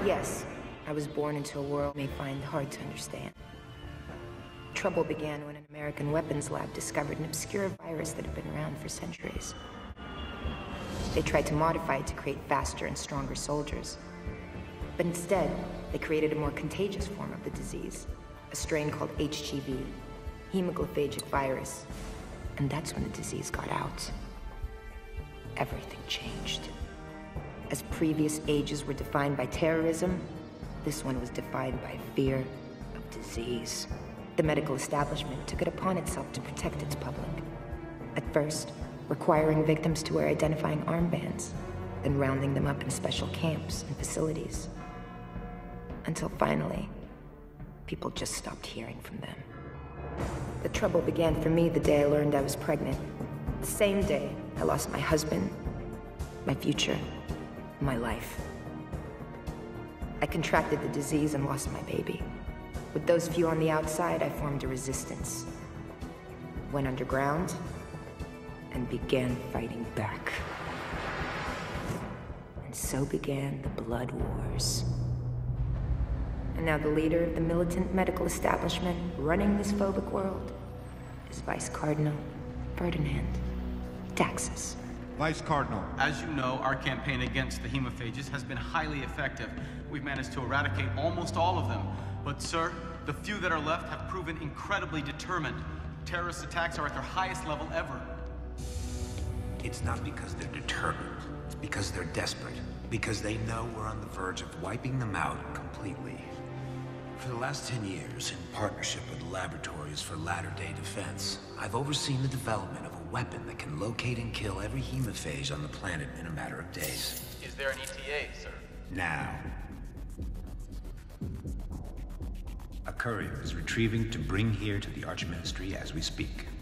Yes, I was born into a world you may find hard to understand. Trouble began when an American weapons lab discovered an obscure virus that had been around for centuries. They tried to modify it to create faster and stronger soldiers. But instead, they created a more contagious form of the disease, a strain called HGV, hemaggluthagic virus. And that's when the disease got out. Everything changed. As previous ages were defined by terrorism, this one was defined by fear of disease. The medical establishment took it upon itself to protect its public. At first, requiring victims to wear identifying armbands, then rounding them up in special camps and facilities. Until finally, people just stopped hearing from them. The trouble began for me the day I learned I was pregnant. The same day, I lost my husband, my future, my life. I contracted the disease and lost my baby. With those few on the outside, I formed a resistance. Went underground and began fighting back. And so began the Blood Wars. And now the leader of the militant medical establishment running this phobic world is Vice Cardinal Ferdinand Taxis. Vice Cardinal. As you know, our campaign against the hemophages has been highly effective. We've managed to eradicate almost all of them. But sir, the few that are left have proven incredibly determined. Terrorist attacks are at their highest level ever. It's not because they're determined. It's because they're desperate. Because they know we're on the verge of wiping them out completely. For the last 10 years, in partnership with Laboratories for Latter-day Defense, I've overseen the development of a weapon that can locate and kill every hemophage on the planet in a matter of days. Is there an ETA, sir? Now. A courier is retrieving to bring here to the Archministry as we speak.